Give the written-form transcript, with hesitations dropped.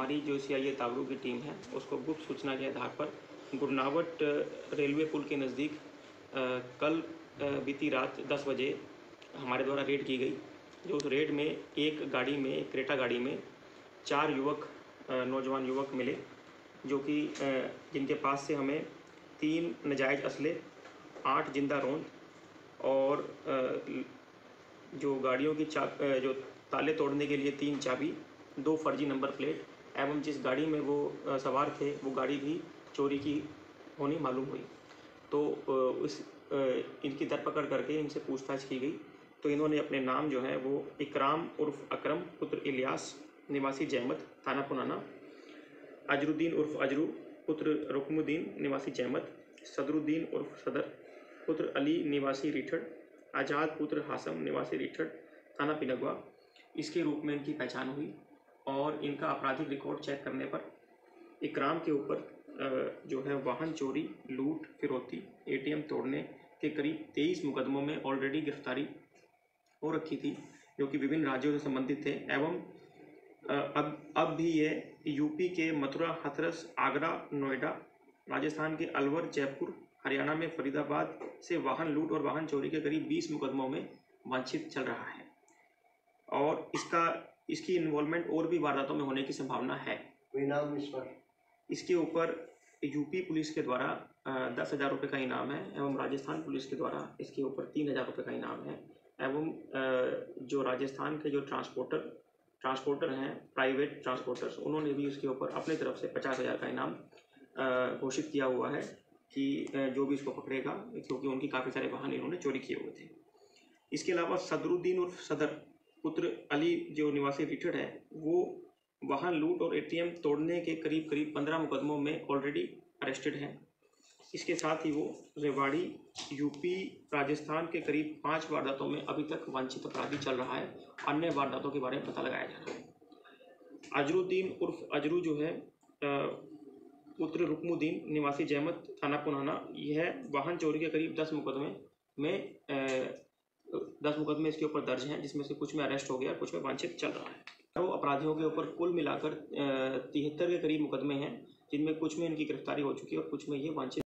हमारी जो सीआईए ताबरू की टीम है उसको गुप्त सूचना के आधार पर गुरनावट रेलवे पुल के नज़दीक कल बीती रात 10 बजे हमारे द्वारा रेड की गई। जो उस रेड में एक गाड़ी में, एक क्रेटा गाड़ी में 4 नौजवान युवक मिले, जो कि जिनके पास से हमें 3 नाजायज़ असले, 8 जिंदा रोंद और जो गाड़ियों की जो ताले तोड़ने के लिए 3 चाबी, 2 फर्जी नंबर प्लेट एवं जिस गाड़ी में वो सवार थे वो गाड़ी भी चोरी की होनी मालूम हुई। तो इनकी धरपकड़ करके इनसे पूछताछ की गई तो इन्होंने अपने नाम जो है वो इकराम उर्फ अकरम पुत्र इलियास निवासी जहमत थाना पुराना, अजरुद्दीन उर्फ अजरू पुत्र रुकमुद्दीन निवासी जहमत, सदरुद्दीन उर्फ सदर पुत्र अली निवासी रिठड़, आज़ाद पुत्र हासम निवासी रिठड़ थाना पिनगवा, इसके रूप में इनकी पहचान हुई। और इनका आपराधिक रिकॉर्ड चेक करने पर इकराम के ऊपर जो है वाहन चोरी, लूट, फिरौती, एटीएम तोड़ने के करीब 23 मुकदमों में ऑलरेडी गिरफ्तारी हो रखी थी, जो कि विभिन्न राज्यों से संबंधित थे। एवं अब भी ये यूपी के मथुरा, हाथरस, आगरा, नोएडा, राजस्थान के अलवर, जयपुर, हरियाणा में फरीदाबाद से वाहन लूट और वाहन चोरी के करीब 20 मुकदमों में वांछित चल रहा है और इसकी इन्वॉल्वमेंट और भी वारदातों में होने की संभावना है। इसके ऊपर यूपी पुलिस के द्वारा 10,000 रुपये का इनाम है एवं राजस्थान पुलिस के द्वारा इसके ऊपर 3,000 रुपये का इनाम है। एवं जो राजस्थान के जो ट्रांसपोर्टर हैं, प्राइवेट ट्रांसपोर्टर्स, उन्होंने भी इसके ऊपर अपनी तरफ से 50,000 का इनाम घोषित किया हुआ है कि जो भी इसको पकड़ेगा, क्योंकि उनकी काफ़ी सारे वाहन इन्होंने चोरी किए हुए थे। इसके अलावा सदरुद्दीन उर्फ सदर पुत्र अली जो निवासी रिठड़ है, वो वाहन लूट और एटीएम तोड़ने के करीब 15 मुकदमों में ऑलरेडी अरेस्टेड हैं। इसके साथ ही वो रेवाड़ी, यूपी, राजस्थान के करीब 5 वारदातों में अभी तक वांछित अपराधी चल रहा है। अन्य वारदातों के बारे में पता लगाया जा रहा है। अजरुद्दीन उर्फ अजरू जो है पुत्र रुकमुद्दीन निवासी जहमत थाना पुराना, यह वाहन चोरी के करीब 10 मुकदमे इसके ऊपर दर्ज हैं, जिसमें से कुछ में अरेस्ट हो गया, कुछ में वांछित चल रहा है। तो अपराधियों के ऊपर कुल मिलाकर 73 के करीब मुकदमे हैं, जिनमें कुछ में इनकी गिरफ्तारी हो चुकी है और कुछ में ये वांछित